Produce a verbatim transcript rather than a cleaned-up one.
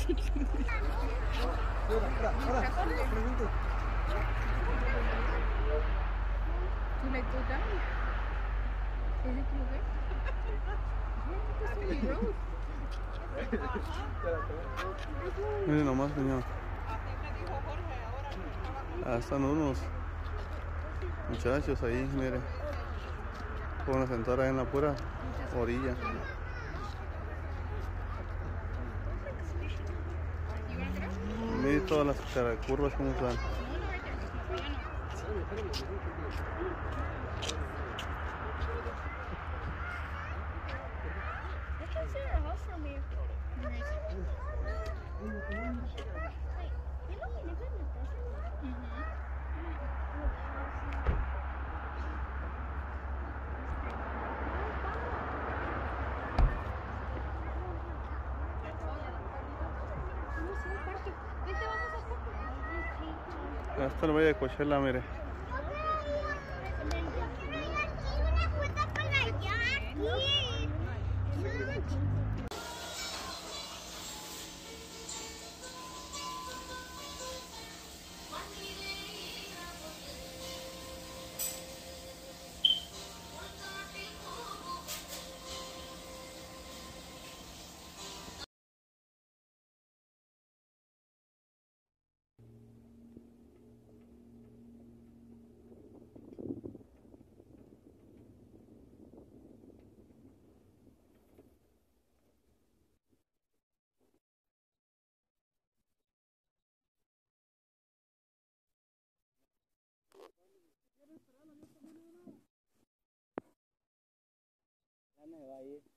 You like to down? Is it okay? Miren nomás, señor. Ah, están unos muchachos ahí, mire. Van a sentar ahí en la pura orilla. Mire todas las curvas como están. Hasta el Valle de Coachella, mire. Ya me va a ir.